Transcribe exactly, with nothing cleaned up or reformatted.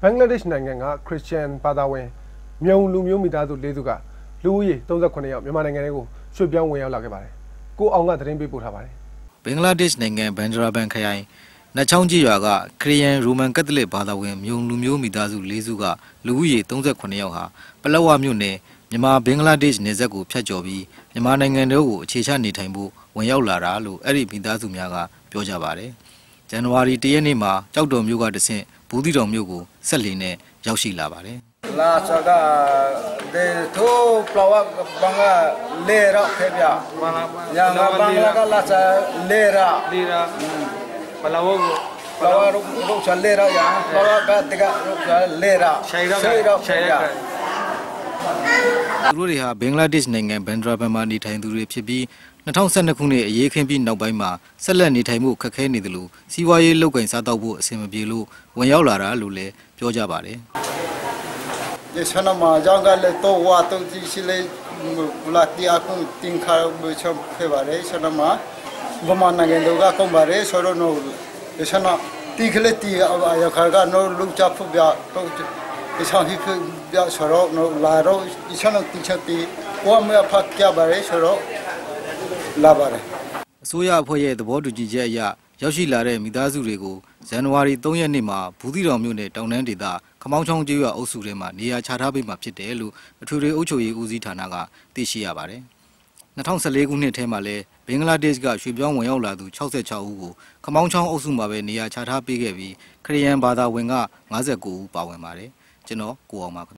Bangladesh နိုင်ငံက Christian ဘာသာဝင်မြုံလူမျိုးမိသားစု၄စုကလူဦးရေ၃၇ယောက်မြန်မာနိုင်ငံကိုရွှေ့ပြောင်းဝင်ရောက်လာခဲ့ပါတယ်။ကိုအောင်ကသတင်းပေးပို့ထားပါတယ်။ Bangladesh နိုင်ငံဘန်ဒရာဘန်ခရိုင်နတ်ချောင်းကြီးရွာကခရီးယန်ရိုမန်ကက်သလစ်ဘာသာဝင်မြုံလူမျိုးမိသားစု၄စုကလူဦးရေ၃၇ယောက်ဟာပလက်ဝမြို့နယ်မြန်မာဘင်္ဂလားဒေ့ရှ်နယ်စပ်ကိုဖြတ်ကျော်ပြီးမြန်မာနိုင်ငံတို့ကိုအခြေချနေထိုင်ဖို့ဝင်ရောက်လာတာလို့အဲ့ဒီမိသားစုများကပြောကြပါတယ်။ဇန်နဝါရီ၁ရက်နေ့မှာကြောက်တော်မြို့ကတဆင့်ဘူးသီးတော်မြို့ကိုဆက်လီနဲ့ရောက်ရှိလာပါတယ်။ La saga de to plawa banga lera khebya ya nga banga ka la sa lera lera plawa plawa ro ro sa lera ya plawa ka tiga ro sa lera shaira shaira သူတို့တွေဟာဘင်္ဂလားဒေ့ရှ်နိုင်ငံဘန်ဒရာဘန်မှာနေထိုင်သူတွေဖြစ်ပြီး၂၀၁၂ခုနှစ်အရေးခင်းပြီးနောက်ပိုင်းမှာဆက်လက်နေထိုင်မှုခက်ခဲနေတယ်လို့စီးပွားရေးလုပ်ကိုင်စားတောက်ဖို့အဆင်မပြေလို့ဝင်ရောက်လာတာလို့လည်းပြောကြပါတယ်ဒီဆနမှာကြောင့်ကလည်းတော့ဝါတော့ဒီစီလေလာတီအခုတင်ခါဘချဖေပါလေဆနမှာဘမနိုင်ငံတို့ကကုန်ပါလေဆိုတော့နော်ဒီဆနတီခလက်တီအရခါကနော်လူချဖို့ပြတော့ဒီဆောင်ဟိပြဆိုတော့နော်လာတော့ဒီဆနတီချက်တီကိုမဖတ်ကြပါလေဆိုတော့လာပါတယ်အစိုးရအဖွဲ့ရဲ့သဘောတူညီချက်အရရောက်ရှိလာတဲ့မိသားစုတွေကိုဇန်နဝါရီ၃ရက်နေ့မှာဘူးသီးတော်မြို့နယ်တောင်တန်းဒေသခမောင်းချောင်းကျေးရွာအုပ်စုထဲမှာနေရာချထားပေးမှာဖြစ်တယ်လို့အထွေထွေအုပ်ချုပ်ရေးဦးစီးဌာနကသိရှိရပါတယ်။၂၀၁၄ခုနှစ်ထဲမှာလည်းဘင်္ဂလားဒေ့ရှ်ကရွှေ့ပြောင်းဝင်ရောက်လာသူ၆၆ဦးကိုခမောင်းချောင်းအုပ်စုမှာပဲနေရာချထားပေးခဲ့ပြီးခရီးယန်ဘာသာဝင်က၅၉ဦးပါဝင်ပါတယ်။ကျွန်တော်ကိုအောင်ပါ